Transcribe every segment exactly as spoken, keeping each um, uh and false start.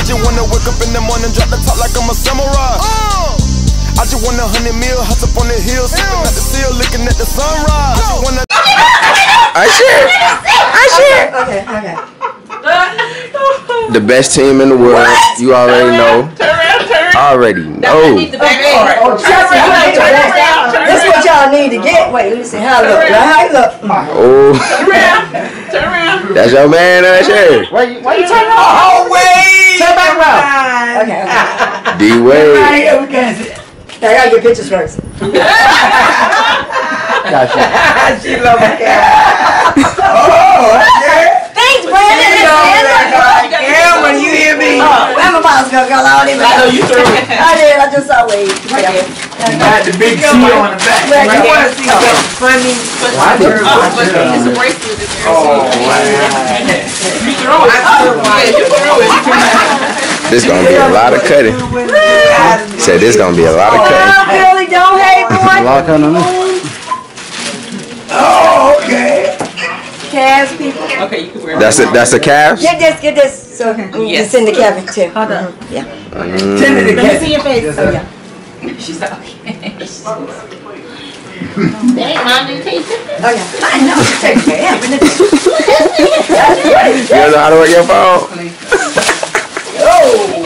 I just wanna wake up in the morning, drop the top like I'm a samurai. Uh. I just want a hundred mil, hop up on the hill, sipping at the seal, looking at the sunrise. I just wanna. I share. I share. Okay, okay. The best team in the world. What? You already know. Turn around, turn around. Already know. Okay. Oh, trust me, this is what y'all need to get. Wait, let me see how I look. How I look. Oh. Turn around. Turn around. That's your man, uh, Sherry. Why you, why you turn around? Oh, wait. Turn back around. Okay, okay. D Wade. I gotta get pictures first. Gotcha. She love my cat. Oh, okay. Thanks, Brandon. Yeah, when you hear me. Oh, I'm about to go. I don't even I know you threw it. I did. I just saw Wade. You got the big C on the back. Right, You you want to see something funny? It's a bracelet. Oh, wow. You throw it. Yeah, you threw it. This gonna be a lot of cutting. Said this gonna be a lot of cutting. Oh, Billy, don't hate, boy. A lot of cutting on this. Oh, okay. Calves, people. Okay, you can wear it. That's it. That's the calves. Get this, get this. So yes. It's in the cabin too. Hold on. Yeah. Mm. Let me see your face. Oh yeah. She's like, okay. That ain't mine, didn't take it. Oh yeah. I know. Take care. You know how to work your phone? Oh.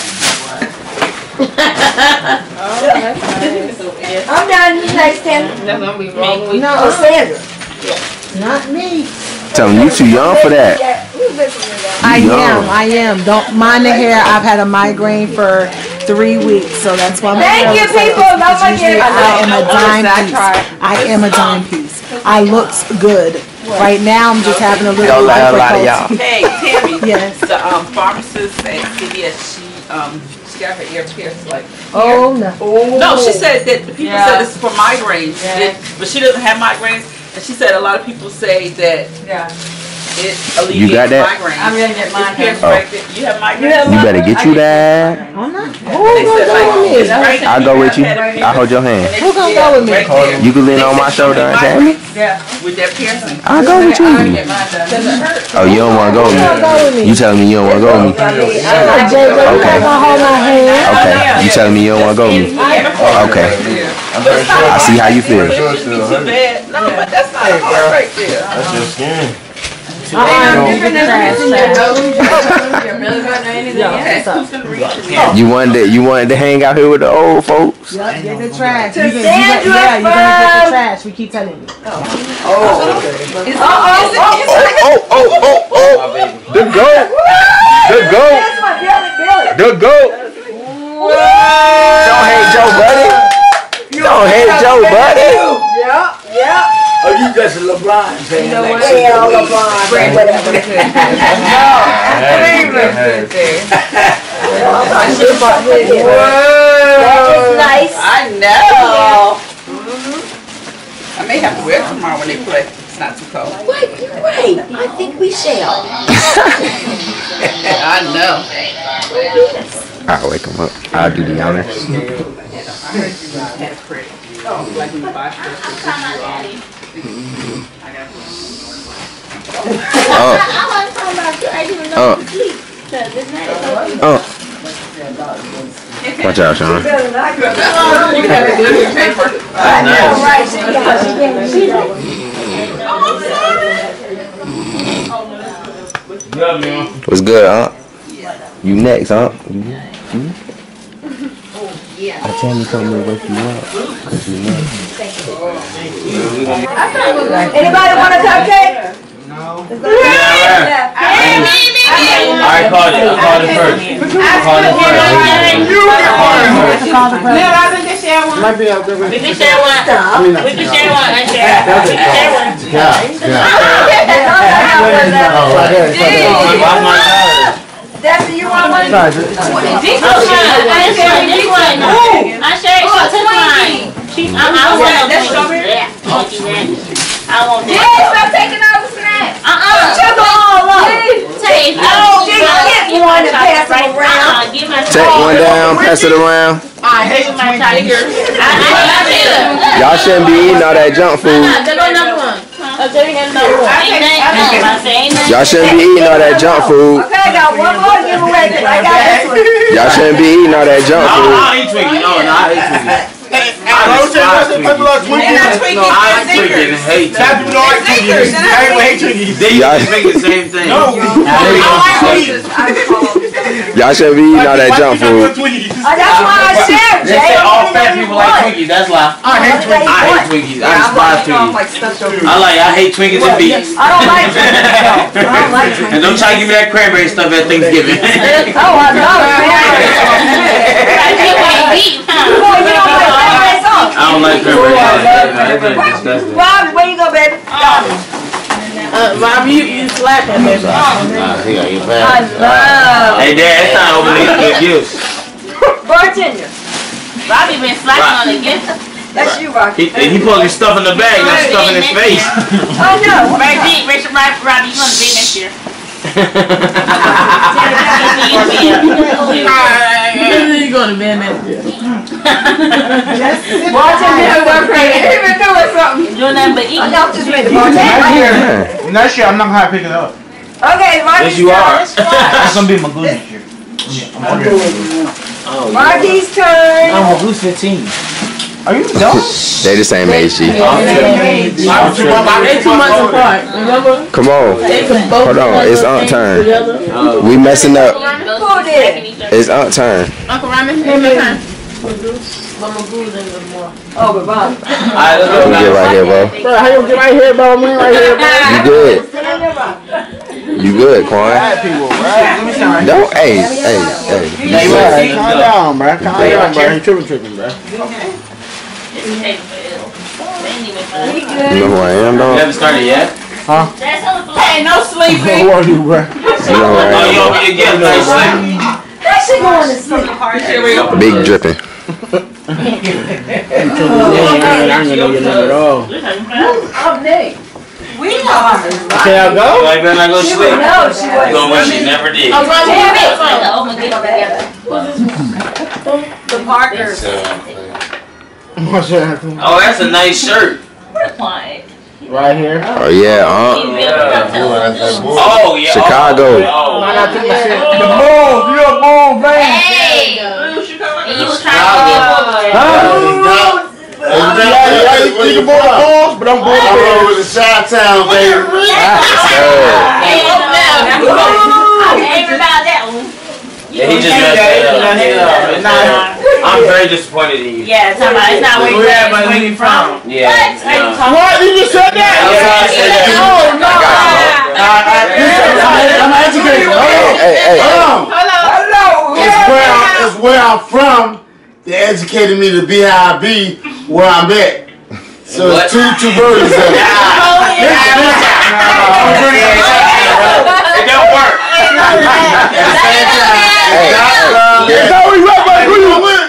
I'm done. Next time. That's gonna be wrong with No, Sandra. Not me. Tell me you too young for that. I am, I am. Don't mind the hair. I've had a migraine for three weeks, so that's why my Thank you, people. Don't forget. I am a dime piece. I am a dime piece. I looks good. Right now, I'm just having a little difficulty. Hey, Tammy. Yes. The um, pharmacist at C V S, she um she got her ear pierced like. Oh no. No, she said that the people Yeah. said this is for migraines, Yeah. that- but she doesn't have migraines, and she said a lot of people say that Yeah. it You got alleviates that? migraines. I'm gonna get mine. It's pierced Oh. right there. You have migraines? You better get you that. I'm not. They said like it's right I'll go with you. there. I'll hold your hand. Who gonna go with me? Right there. You can lean on my shoulder and tell me. Yeah, with that piercing. I'll go with you. Doesn't hurt. Oh, you don't want to go with me? You telling me you don't want to go with me? Okay. Okay. You telling me you don't want to go with me? Okay. I see how you feel. Too bad. No, but that's not a heart right there. That's your skin. You wanted to, you wanted to hang out here with the old folks? Yep, get the trash. To You can- you can- Sandra yeah, you're gonna get the first. trash. We keep telling you. Oh, oh, oh, oh, oh. The goat. The goat. That's my Billy, Billy. The goat. Don't hate Joe Buddy. Don't hate Joe Buddy. Yeah, yeah. Oh, you just a LeBron fan. You know what? Yeah, LeBron, whatever. That is nice. I know. Mm-hmm. I may have to wear it tomorrow when they play. It's not too cold. Wait, wait. I think we shall. I know. I'll wake him up. I'll do the honors. Oh. Oh. Oh. Watch out, Sean. You got to do your paper. I know, right? She got- she gave me- she like- What's good, huh? You next, huh? You, you? I tell me something to wake you up. Cause you next. Anybody want a cupcake? No. Yeah. I called you. I called it first. I called it first. Might be out there. We can share one. We can share one. I share. We can share one. Debbie, you want one? I share this one. I share. She took mine. She. I want that strawberry. I want that. Yes, I'm taking all the snacks. Uh-uh. Check all up. Take. Oh, she get one and pass them around. Give my Take one down, pass it around. I hate my tiger. I love it. Y'all shouldn't be eating all that junk food. Y'all shouldn't be eating all that junk food. Okay, I got one more giveaway. I got shouldn't be eating all that junk I food. don't eat Twinkies. No, no, I hate Twinkies. I don't say nothing about Twinkies. No, I hate Twinkies and hate That's Twinkies. what I like Twinkies. I hate Twinkies. They just make the same thing. No. Y'all shouldn't be eating all that junk food. That's why I said, They Jay. say all fat people like Twinkies. That's lie. I hate Twinkies. I hate Twinkies. I despise Twinkies. I like. I hate Twinkies and beets. I don't like Twinkies. I don't like Twinkies. And don't try to give me that cranberry stuff at Thanksgiving. Oh, I love cranberry. Boy, you don't like cranberry sauce. I don't like cranberry sauce. That's disgusting. Rob, where you go, baby? Uh, Rob, you, you slapping, baby. Nah, he got your I bad. love. Hey, Dad, it's not overly good gifts. Bartender. Robbie been slacking on the gift. That's you, Rocky. He, he pulling his stuff in the bag, not stuff in his face. Oh, no. Reggie, Richard, Robbie, Robbie, you gonna be next year. You going to bed next year. Bartender, go crazy. He been doing something. Doing nothing but eating. I know, just made the bartender. Next year, I'm not gonna pick it up. Okay, Rocky's Yes, you are. That's gonna be my good next year. Rocky's turn. I'm Goose fifteen. Are you dumb? They the same age, G. They two months apart, remember? Come on. They could both Hold on, it's Aunt turn. We messing up. Who did? It's Aunt turn. Uncle Ramen, name your turn. Oh, but Bob. Alright, let's You go get right here, bro. Bro, how you get right here, bro? Me right here, bro. You good. You good, Quan. Don't, hey, hey, hey. Hey, bro, calm down, bro. Calm down, bro. You tripping, tripping, bro. You know who I am, You dog? haven't started yet? Hey, no sleeping. Who are you, bro? You know who I Oh, you am, want me to get nice sleep? How's she going to sleep? dog. Big dripping. I ain't gonna know your number at all. I'm Nate. We are. Can I go? Like that, I go She sleep. would know. She You would. gonna wish you never did. The Parkers. What's that? Oh, that's a nice shirt. Right here. Oh, yeah, Aunt. Oh, yeah. Chicago. Oh, Why not take my shit? The move, you a move, man. Hey! And you was trying to get bored. Huh? Yeah, you can board the balls, but I'm bored I the roll with the Chi-Town, baby. Hey, I ain't about that one. yeah, he just messed it up. I'm very disappointed in you. Yeah, talking about it's not where you at, but where you from. Yeah. yeah. What? You just said that? Oh, no. I'm educated. Hey, hey, Hold on. Hello. It's where, I'm, it's where I'm from. They educated me to be how I be where I'm at. So What? it's two two versions of it. It don't work. Is that where you at, buddy? Who you with?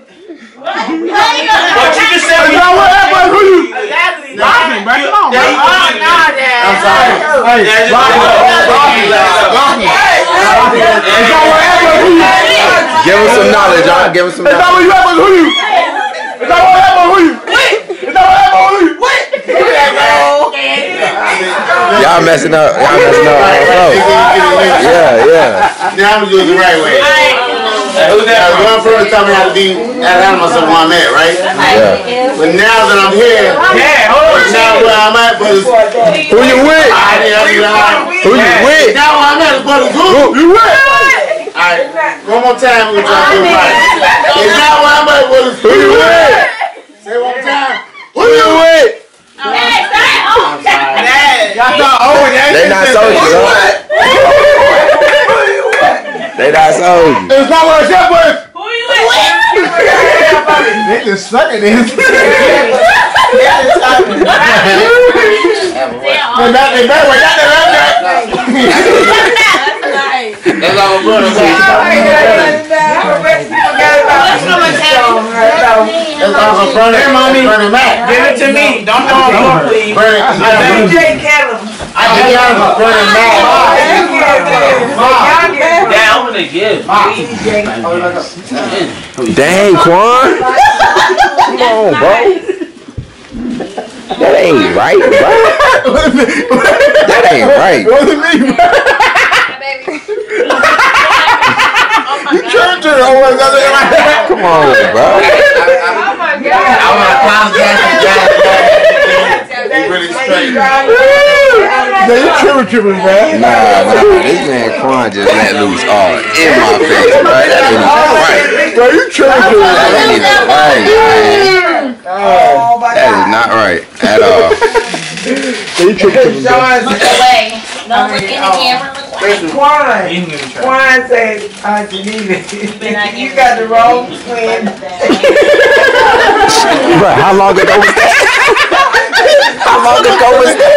What you just said? Is that where you at, buddy? Who you? Rocky, bro. Come on, bro. I'm sorry. Hey, Rocky, Rocky, Rocky. Is that where you at, buddy? Who you? give us some knowledge, Aunt. Give us some Is that knowledge. where you at, buddy? Who you? Is that where you at, buddy? Who you? Is that where you at, buddy? Who you? Y'all messing up. Y'all messing up. Yeah, yeah. Now I'm doing it the right way. Hey, who's Now, that one from? person taught me how to be at myself where I'm at, right? Yeah. But now that I'm here, Yeah, hold it's on. not where I'm at, but it's Who you with? I didn't have to Who you with? Now where I'm at is but it's who? You with? Alright, one more time we're trying to do it right. It's not where I'm at, but it's Who you with? Say it one more time. Who you with? Y'all thought, oh, They not soldiers, huh? They not soldiers. it's not where it's at, but Who you with? they just suck at this. They back, they back, we got that, That's all I'm doing. That's also Bernie. Here, mommy. Bernie Mac. Give it to me. Don't throw it on, please. Bernie, I think y'all was Bernie Mac. Dad, open the gift. Dang, Quan. Come on, bro. That ain't right, bro. That ain't right. What does it mean, bro? You turned to Come on, bro. I want to apologize to John. He's really straight. No, you tripping, tripping, man. Nah, nah, this man Quan just let loose all in my face, bro. That ain't right. Bro, you tripping, tripping. That ain't right, man. That is not right at all. You tripping, tripping, bro. Look away. Don't look in the camera. Look away. Quan, Quan said, uh, Janita, you got the wrong twin. Bro, how long ago was that? How long ago was that?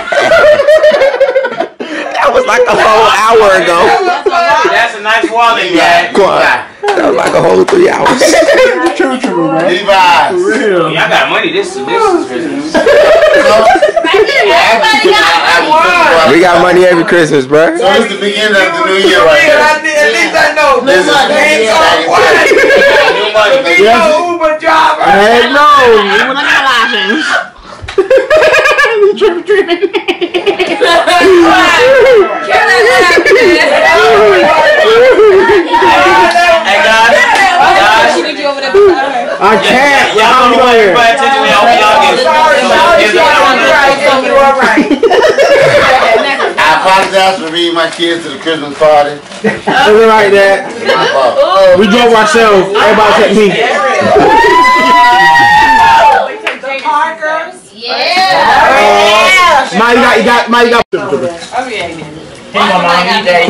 That was like a whole hour ago. That's a nice wallet, man. Quan, that was like a whole three hours. Tripping, tripping, bro. Levi's. For real. Y'all got money. This is this is Christmas. We got money every Christmas, bro. So it's the beginning of the new year right here. At least I know. This is the beginning of the New money, baby. No Uber driver. Hey, no. You tripping, tripping. Hey guys, guys. I can't. Y'all don't want everybody attention. Y'all You are right. I apologize for bringing my kids to the Christmas party. It's like that. My fault. We drove ourselves. Everybody except me. Yeah. Mine, you got, you got, mine, you got. Hey, my mom, need that.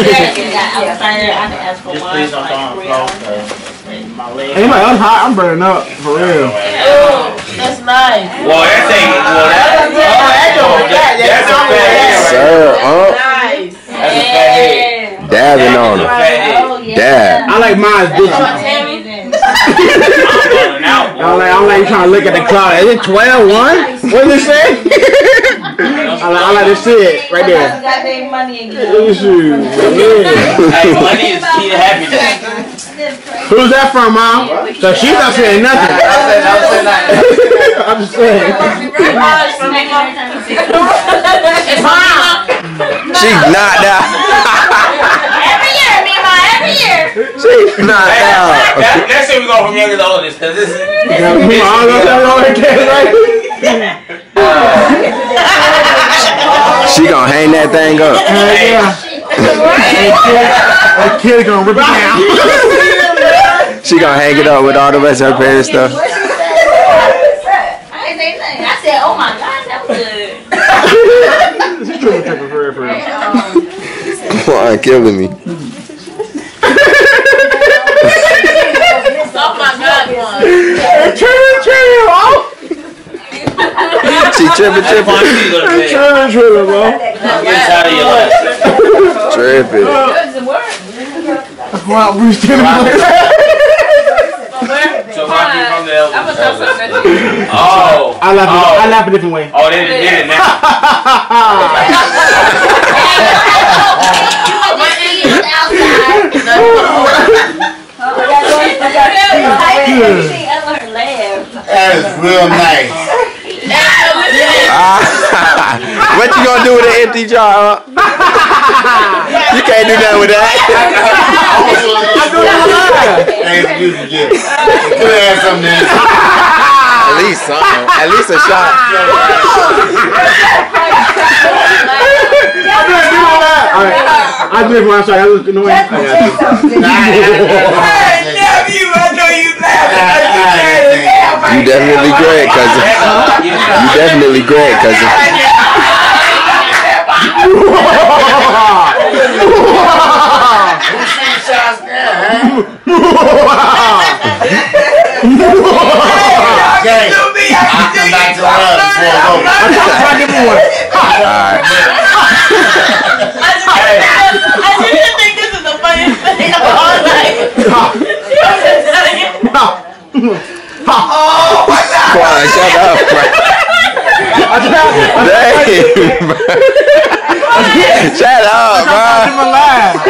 Just please don't go on the floor. My leg. Hey, man, I'm hot. I'm burning up for real. That's nice. Well, that's a well, that, oh, that's a fat head. Sir, huh? Nice. That's a fat head. Dabbing on him. Oh, yeah. Dab. I like mine's bitchy. I like, I like you trying to look at the clock. Is it twelve one? What does it say? I like, I like to see it right there. Got their money again. Yeah. Hey, money is key to happiness. Who's that from, Mom? So she's not saying nothing. I'm just saying. She's knocked out. Every year, Mima, every year. She's knocked out. That, that's it. We go from youngest to oldest, cause this is. She gonna hang that thing up. That kid gonna rip it down. She gonna hang it up with all the rest of her parents' stuff. I ain't say nothing. I said, oh my God, that was good. She's tripping, tripping for real, for real. Come on, killing me. Oh my God, one. Tripping, tripping, bro. She tripping, tripping. Tripping, tripping, bro. Tripping. Wow, Bruce Timmons. So Rocky from the elders. Oh. I laugh, oh. I laugh a different way. Oh, they did it now. That is real nice. What you gonna do with an empty jar, huh? You can't do nothing with that. Hey, excuse me, Jim. Could have had something there. At least something. At least a shot. I do it when I'm sorry. I was annoying. I got you. Nephew, I know you laughing. You definitely great, cousin. You definitely great, cousin. Okay, I'll come back to the rug before it's over. I'll give me one. Alright. I didn't think this is the funniest thing of all night. Oh my God. Come on, shut up, bro. Dang, bro. Shut up, bro.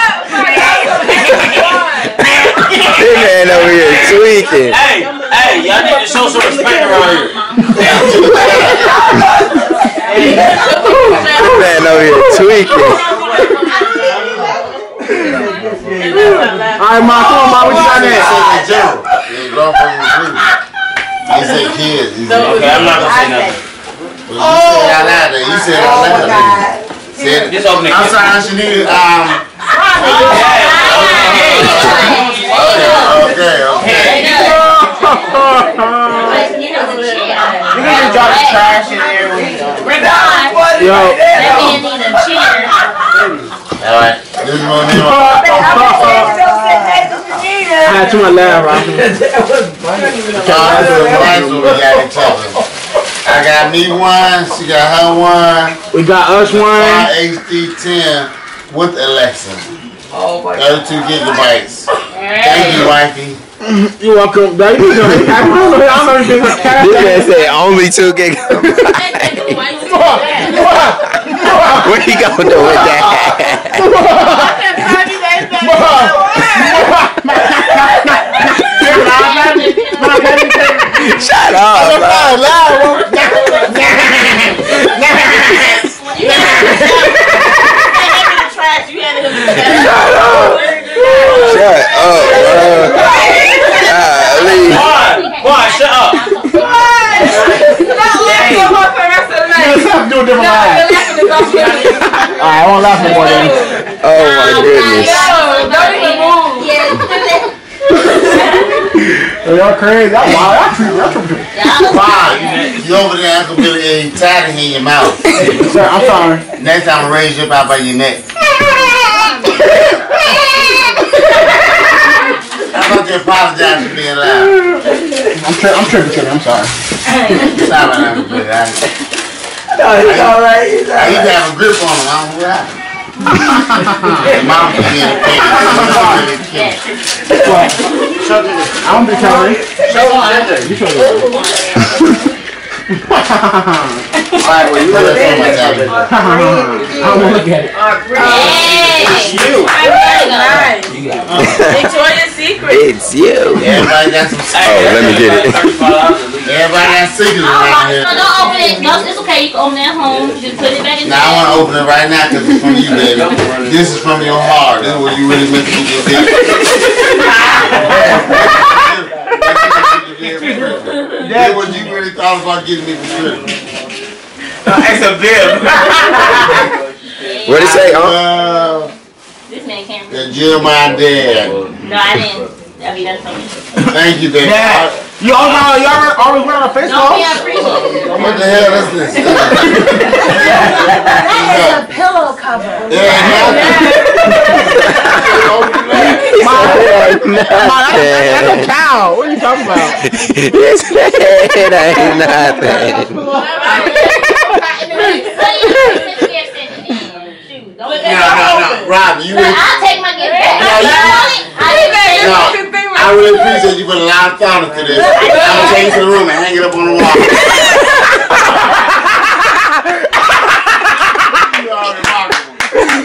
This man over here tweaking. Hey, hey, y'all need to show some respect around here. This man over here tweaking. right, Ma, come on, Ma, what you got next? He said kids. He said, Okay, I'm not gonna say nothing. well, you said it out loud there. You said it out loud there. Said it. Just open it. I'm sorry, she needed, um, okay, okay. You need to drop the trash in there. Yo. Alright, this is what we want. I had too much laugh, Rob. I got me one, she got her one. We got us one. H D ten with Alexa. Oh my thirty-two gigabytes. Thank you, wifey. You're welcome. I don't know. I don't know anything about that. This man said only two gigabytes. Where you going to with that? Shut up, bro. Shut up, bro. Golly. Boy, shut up. Do a different line. Alright, I won't laugh no more then. Oh my goodness. Y'all crazy. I'm wild. I'm tripping. I'm tripping. Wow, you over there, Uncle Billy, and you tied it in your mouth. Sir, I'm sorry. Next time, I'll raise you up out by your neck. How about you apologize for being loud? I'm, tri I'm tripping, tripping. I'm sorry. Stop it, Uncle Billy. I, No, he's alright. He's I used to have a grip on him. I don't know what happened. Mom was being a kid. I don't be telling. Alright, well, you look at so much at me. I don't want to look at it. Hey! You. Victoria's Secret. It's you. Everybody got some Oh, let me get it. Everybody got secrets around here. No, don't open it. No, it's okay. You can open it at home. Just put it back in Now I want to open it right now because it's from you, baby. This is from your heart. This is what you really meant to do. That's what you really thought about getting me for Christmas. It's a bib. What'd it say, huh? Uh, This man can't read. that Jeremiah dad. No, I didn't. I mean, that's funny. Thank you, baby. Dad, you always, you always, always wear a face No, mask? yeah, I appreciate it. What the hell is this? That is a pillow cover. Yeah, That's a cow. What are you talking about? His head ain't nothing. no, no, no. Rob, you really, I'll take my gift back. No, you- No, no, I really appreciate you put a lot of thought into this. I'm going to take you to the room and hang it up on the wall. You are remarkable.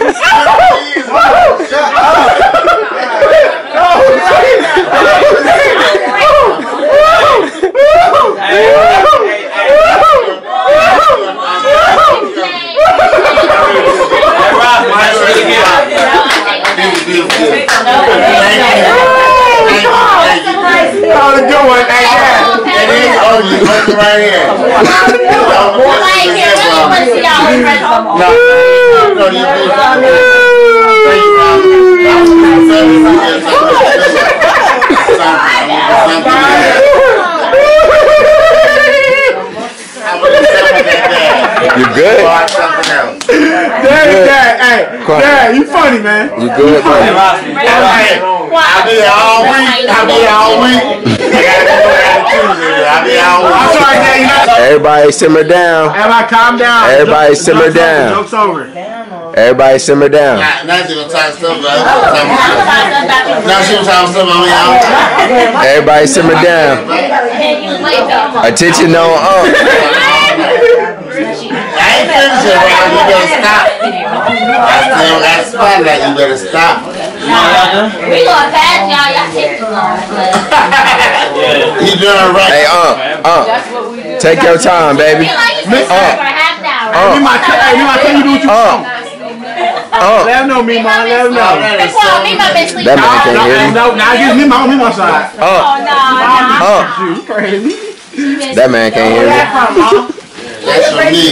Shut up. Oh, the good one. Hey, yeah. It is ugly. Look right here. Like, here, really want to see y'all with friends. No, no, you did. Thank you, Rob. You good? Dad, Dad, hey, Dad, you funny, man. You good, man? I'll be here all week. I'll be here all week. I'll be here all week. I'm sorry, Dad. You know. Everybody simmer down. Everybody calm down. Everybody Joke- simmer joke's over, down. Joke's over. Everybody simmer down. Now, now she gonna talk stuff about Now she was talking stuff about me. Everybody simmer down. Attention on up. I ain't finished it, Rob. You better stop. I still got the spotlight. You better stop. We going fast, y'all. Y'all take too long. He doing right. Hey, uh, uh. Take your time, baby. Feel like you should Uh. for a half an hour. Uh. We might tell hey, we might tell you do what you Uh. want. Oh, let him know, me, mom. Let him know. That's why me, my bitch sleep. That man can't hear me. No, now give me my on my side. Oh, Oh, oh, You crazy? that man can't hear me. That's for me.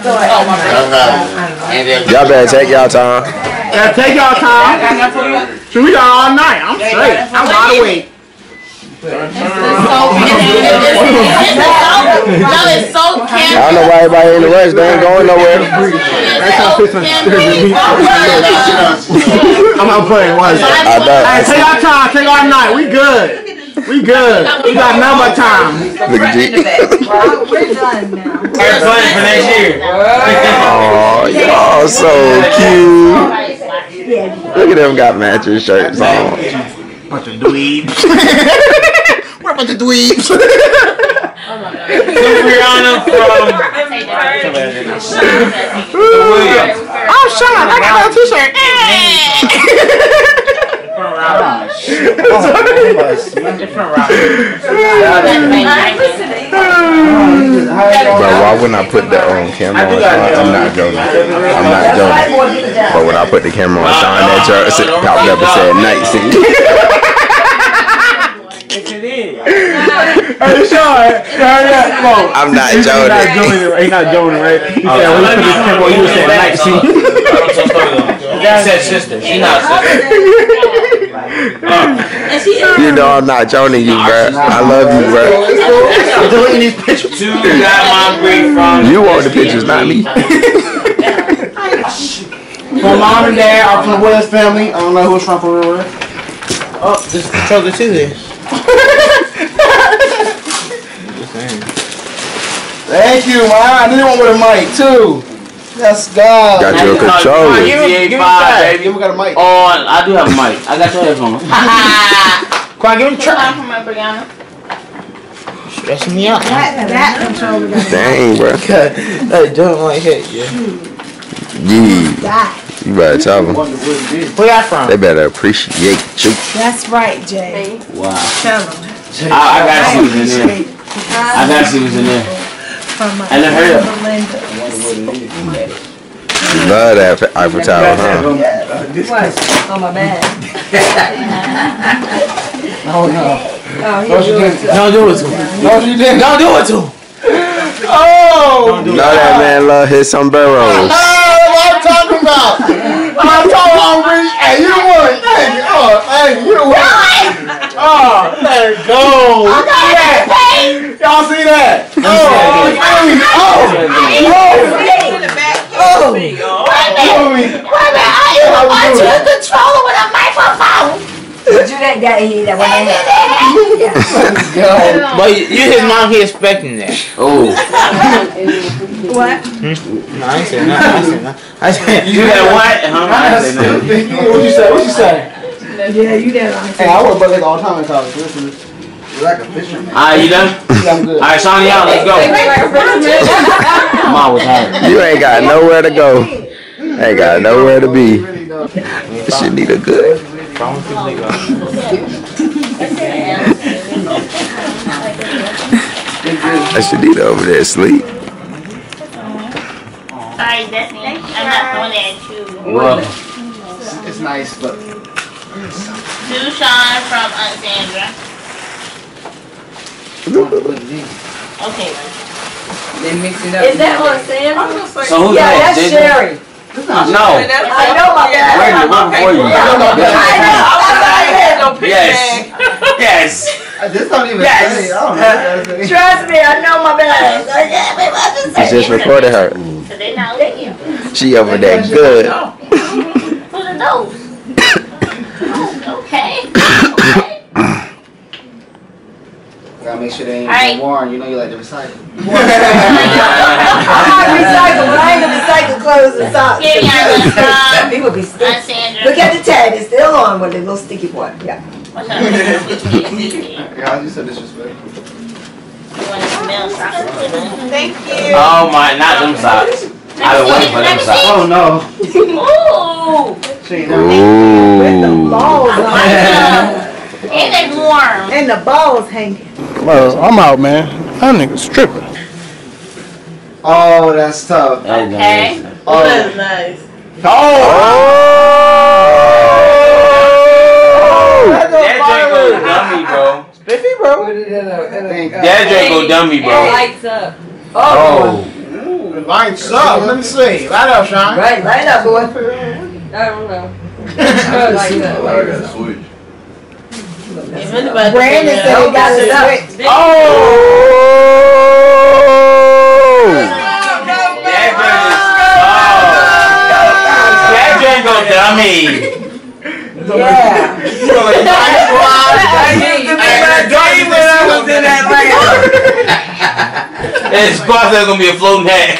Y'all better take y'all time. Yeah, take y'all time. So we got all night. I'm straight. I'm wide awake. No, it's so I don't know why everybody in the rush. They ain't going nowhere. I'm not playing. What is it? I know. Hey, take our time. Take our night. We good. We good. We got number time. Look at you. We're done now. Start planning for next year. Oh, y'all so cute. Look at them got matching shirts on. Bunch of dweebs. We're a bunch of dweebs. Brianna from Oh, Sean, I got a t-shirt. Bro, why wouldn't I put that on camera on Sean? I'm not joking. I'm not joking. But when I put the camera on Sean, that jerk popped up and said night scene. Hey, Sean, hurry up, come on. I'm not He's joking. not joking, right? He's not joking, right? He said, when you put this camera on, you said night scene. She said sister. She not sister. You know I'm not joking you, bro. I love you, bro. Deleting these pictures. Two got my break from. You want the pictures, not me. My mom and dad are from the Willis family. I don't know who's from from Willis. Oh, this is controller too then. Thank you, man. I need one with a mic too. Let's go. Got you a controller. Give me, give me that. Give me got a mic. Oh, I do have a mic. I got your headphones. Come on, give me a try. from my Brianna. Stressing me out. That, that controller got Dang, bro. Hey, don't like it, yeah. Yeah. that. You better tell them. Where y'all from? They better appreciate you. That's right, Jay. Wow. Tell them. I, I got she was in there. I got she was in there. From my And then hurry up. Belinda. You love that Eiffel Tower, huh? What? On my bed. Oh, no. Oh, he No, she do it didn't. Don't do it to him. No, she didn't. Don't do it to him. Oh! You know that man love his sombreros. What I'm talking about? I'm talking about rich. Hey, you won. Hey, oh, hey, you won. Oh, let it go. Yeah. Y'all see that? Oh, oh, oh, oh, Did you that that he that one? But you, his mom, he expecting that. Oh. What? Hmm? No, I ain't saying nothing. I ain't saying nothing. I said, You got what? Huh? I didn't say nothing. What you say? What you say? Yeah, you that long. Hey, I wear buckets all the time in college. Listen, you're like a fisherman. Alright, you done? Yeah, I'm good. Alright, Shawnee out, let's go. Mom was tired. You ain't got nowhere to go. Ain't got nowhere to be. She need a good. I should need over there asleep. Sorry, Destiny. I'm not throwing it at you. Well, It's nice, but Dushan from Aunt Sandra. Okay. They mix it up. Is that on Sandra? so who's Yeah, that? that's Jason? Sherry. No. I know my Wait a bad. minute, what before you? I know. Yes. Yes. This don't even Yes. say. I don't know. Trust me, I know my bad. I just recorded her. So they not licking. She over there good. Who's the nose? Okay. gotta make sure they ain't Alright. worn. You know you like to recycle. I recycle, but I ain't gonna recycle clothes and socks. Here you are, People be Aunt sticky. Sandra. Look at the tag, it's still on with the little sticky part. Yeah. What's up? Which one is it? Yeah, you so disrespectful. You want to smell socks? Thank you. Oh my, not them socks. I've been waiting for them socks. Oh no. Ooh! She ain't With the Ooh. balls on. And they warm. And the balls hanging. Well, I'm out, man. That nigga's tripping. Oh, that's tough. That's Okay. nice. Oh, that's nice. Oh! That Drake go dummy, bro. Spiffy, bro. That Drake go dummy, bro. Lights up. Oh. Lights up. Let me see. Light up, Sean. Right, light up, boy. I don't know. Light up. Brandon said he got it up. Oh! That Drake go dummy. Yeah. And squad's not gonna be a floating hat.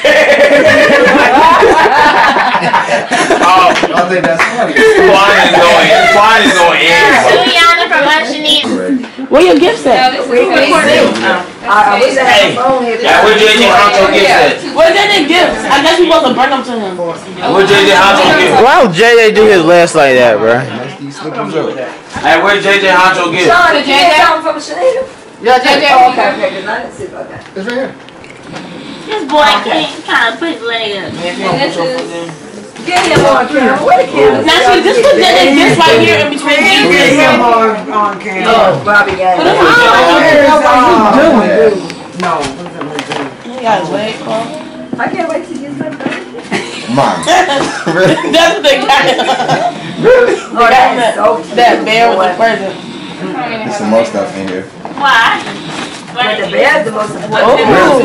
Oh, I think that's funny. Squad is going. Squad is going in. Juliana from Unshanique. Where your gifts at? We can see. I wish I had a phone here. Yeah, where J J Honcho gifts at? Where's that gifts? I guess we supposed to bring them to him. Where J J Honcho gifts? Why would J J do his last like that, bro? Hey, where J J Honcho gifts? Sean, did you get something from Shanita? Yeah, J J. Oh, okay, okay, because I didn't see about that. It's right here. This boy can't kind of put his leg up. Get him on camera. What a camera? Now, see, this was that gifts right here in between Get these. him on, on camera. Oh, Bobby got it. What are you doing? No. He got his leg crossed. I can't wait till you get something. Mom. That's what they got. Really? Oh, that is so cute. That bear with the present. There's some more stuff in here. Why? But the bear's the most important. Oh,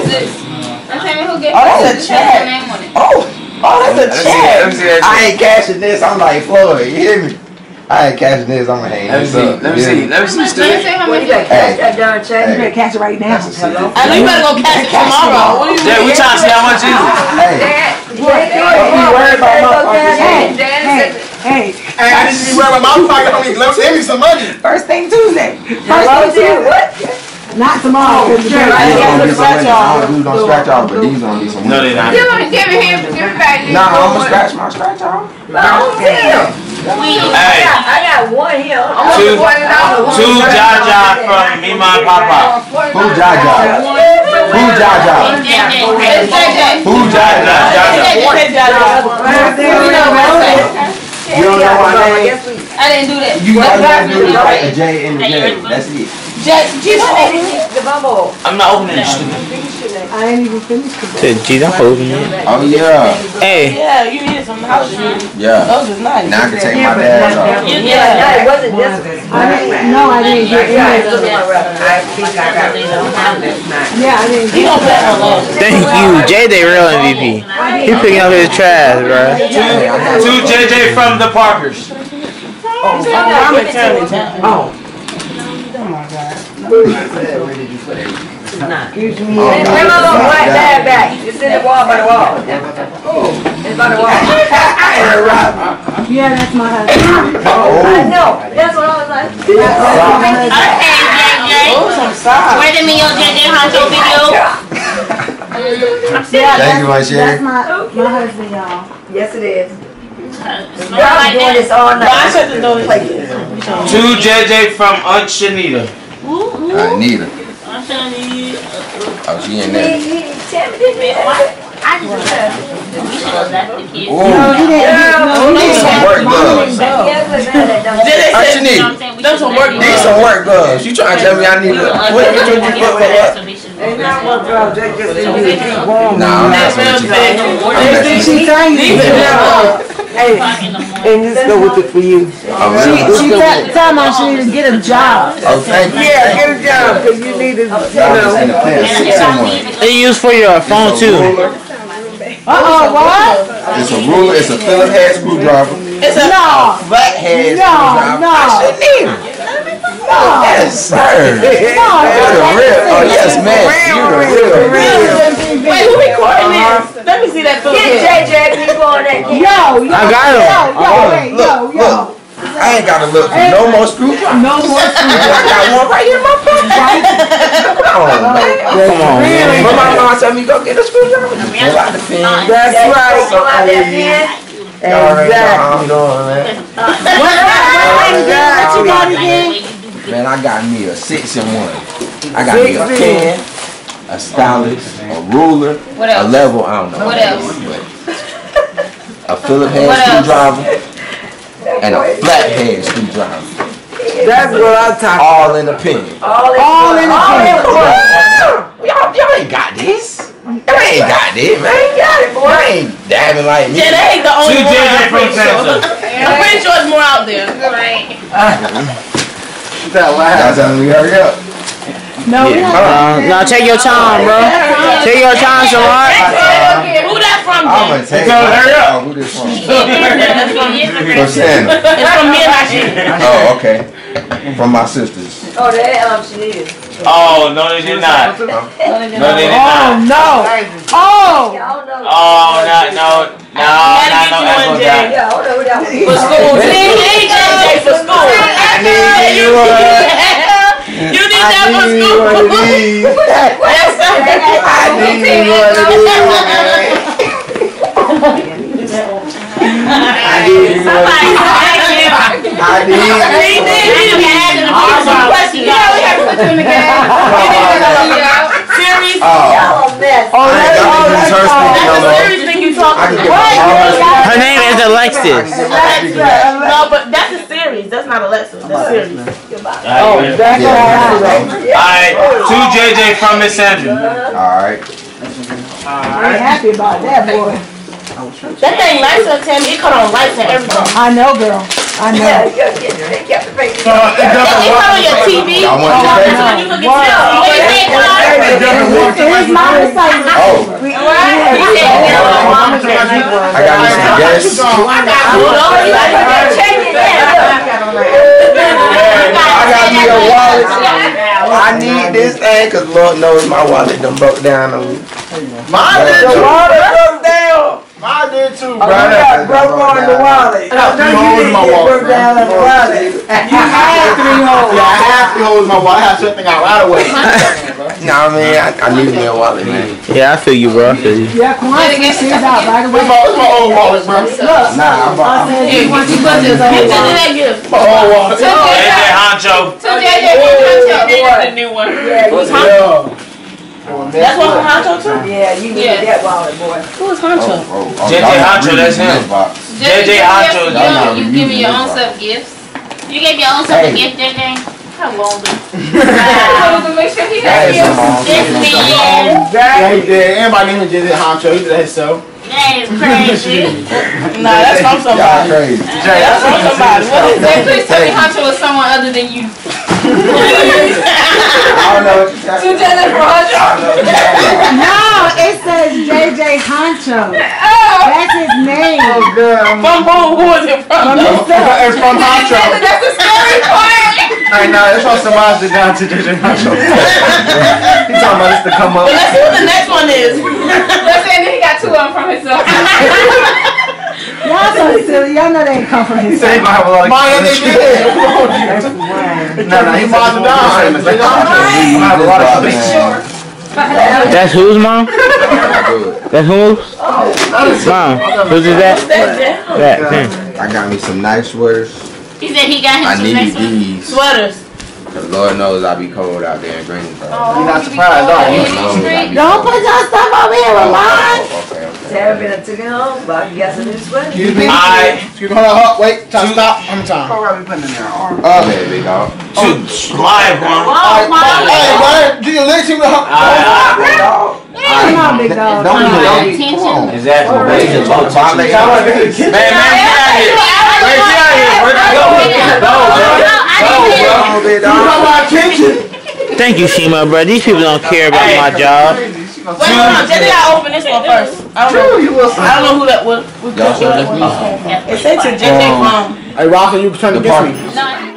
oh, that's a check. Oh, oh, that's a check. Let me see that. I ain't cashing this. I'm like Floyd. You hear me? I ain't cashing this. I'm gonna hang Let me this see. up. Let me see. Let me see. Still. Well, you better catch that darn check. You better catch it right now. That's a secret. I know you better go catch it tomorrow. What do you Yeah, we trying to see how much is it. Hey, worried about my pocket. Hey, hey, Hey, I didn't even worry about my pocket. I mean, let me send me some money. first thing Tuesday. First Hello, thing dear. Tuesday. What? Not tomorrow. these gonna be some money. I don't do no scratch off, but these gonna be some No, money. they not. Give him, give it him, give it back. Nah, I'm gonna scratch my scratch off. Oh, damn. We Hey, I got one here. two, two Jaja from me, my papa. Who Jaja? Who Jaja? Who Jaja? You don't know my name? I didn't do that. You gotta do it right, the J and the J. That's it. The bubble. I'm not opening this. I ain't even finished the book. Geez, I'm holding it. Oh yeah. Hey. Yeah, you needed some house shoes. Yeah. Those is nice. Now I can take my dad off. You Yeah, no, yeah. it wasn't this one. I didn't, no, I didn't get any of them. I think I got one that's not. Yeah, I didn't get any of them. Thank you. J J real M V P. He picking up his trash, bro. Two J J from the Parkers. I'm in town. Oh. Oh my God. Excuse me. Bring my little black bag back. It's in the wall by the wall. It's by the wall. Yeah, that's my husband. I know. That's what I was like. Okay, J J. Oh, some socks. Where them in your J J Honcho video? Yeah, Thank you, my that's, Sherry. that's my, my husband, y'all. Yes, it is. Smell Y'all like doing that. this all No, I night. shut the door. Two J J from Aunt Shanita. Ooh, ooh. I need her. I'm telling you. Oh, she in He, there. he, Tammy didn't mean that. I just said we should have left the kids. Ooh. No, he didn't. No, he Need didn't. some work gloves. He has a man that don't. Then they Aunt said, Shanita. them some work Need some work gloves. You trying to tell me I need to what what you put for what? Ain't not one girl, they just didn't need to keep warm. Nah, I'm not That's with you. what I'm I'm messing with She you. thank you. Hey, and this go with it for you. Oh, really? She tell tell me she need to get a job. Oh, thank you. Yeah, get a job, cause you need to, you I was in the know. plan six someone. They use for your phone too. Uh-oh, what? It's a ruler, it's a Phillips head screwdriver. It's a, no. Flat head No, screwdriver. no. I shouldn't need it. No. Yes, sir. No. You're the real. Oh, yes, man. You're the real. Wait, who recording this? Let me see that film. Get J J people on that camera. Yo, yo. I got him. Yo, yo, wait, yo, Look, yo. look. I ain't gotta look for no more screwdrivers. No more I got one right here in my pocket. Come on, man. Come on, man. But my mom told me go get a screwdriver. Just pull out the pen. That's right. Pull out that pen. Y'all already know Exactly. how I'm doing, man. What, what, what you got again? Man, I got me a six and one. I got me a pen, a stylus, a ruler, What a else? level. I don't know. What else? But a Phillips head screwdriver, and a flathead screwdriver. That's what I'm talking. All in a pen. All in, all in a pen. Y'all, y'all ain't got this. Y'all ain't got this, man. Ain't got it, boy. Y'all ain't dabbing like me. Yeah, that ain't the only Two one. J J I'm from pretty sure. Samsung. I'm pretty sure it's more out there. Right. Y'all telling me hurry up. No, we Uh, don't. no, take your time, bro. Take your time, Shamar. Who that from, I'm then? gonna take Tell her, hurry it. up. Oh, who this from? That's from From Shannon. It's from me and my shit. Oh, okay. From my sisters. Oh, that um, she is. Oh, no, they did not. No, they did Oh, not. no. Oh. Y'all know. Oh, no, no, no, no, no, that's what that. Yeah, I don't know who that was. For school. See, J J for school. I need you one. You need that for school. I need one of these. I need one of these. I need one of these. I need He did. He had to ask some questions. Yeah, we have to put you in the game. Series. Y'all a mess. Oh, that's all. That's That's all. the series thing you talking I can get about. my Her name is Alexis. No, but that's a series. That's not Alexa. That's series. Oh, That's what I said. alright, two J J from Miss Sandra. Alright. I ain't happy about that, boy. That thing lights on Tammy. It cut on lights and everything. I know, girl. I know. Yeah, you gotta get- they kept the face. It cut on your T V. I want That's to when you could get tell. Wait, wait, It's my mistake. Oh, I got me some guests. I got me a wallet. I need this thing because Lord knows my wallet done broke down on me. Mine did The too. water goes down. Mine did too, You bro. got broke on the wallet. I know you didn't get broke down on the wallet. You had three holes. Yeah, I have to hold my wallet. I have something out right away. Nah, man, I, I need me a wallet, man. Yeah, I feel you, bro. I feel you. Yeah, Kwan gets his out right away. It's my, it's my old wallet, bro. Look, Nah, I'm, I I'm, said, you want to put this on Get your to wallet. that gift. My old wallet. J J Honcho. So J J for the new one. Who's Honcho? That's one for Honcho too? Yeah, you need Yes. that wallet, boy. Who's Honcho? oh, oh, J J y'all Honcho, really that's him. this box. J J Honcho. Y'all not You really give me your this own box. self gifts. You gave your own self a Hey. gift, J J? How long do Make sure he That is some awesome This man. Yeah, he did. Everybody knew he did it. Honcho. He did that himself. That is crazy. Nah, that's from Y'all somebody. crazy. That's from somebody. What is that? Please tell me Honcho is someone other than you. I don't know what you're talking about. No, it says J J Honcho. That's his name. Oh, God. From who? Who is it from? It's from Honcho. That's the scary part. Hey, nah, it's from somebody down to J J Honcho. He talking about this to come up. Well, let's see what the next one is. Let's say that he got two of them from himself. Y'all so silly. Y'all know they ain't come from He his said he gonna have a lot of Mine, they did. No, no, he modeled down. I'm gonna have a lot of Man. That's whose mom? Good. That's whose? Mom. Whose is that? That. Hmm. I got me some nice sweaters. He said he got him I some need next one. these. Sweaters. Cause Lord knows I be cold out there in Greensboro. You're not surprised, are you? Lord knows I be Don't cold. put your stuff over here, Ramon. Oh, okay, okay. Sarah been took it home, but you got some new sweater. Excuse me. Alright, Excuse me. Hold on. Hold, wait. Time. Stop. How many times? Uh, okay, big dog. two live one. Oh, my Hey, Brian, do you listen to her? Come on, big dog. Don't Come even on. attention. Exactly. Man, man, get out of here. Man, man, get out of here. Man, get out of here. Where'd you go? Go, bro. Go, bro. Big dog. Thank you, Shima, bro. These people don't care about my job. Wait, hold on. J J, I open this one first. I don't know. I don't know who that was. Who Y'all that was. sure? It said to J J from. Hey, Ross, you trying to The get party. me? No.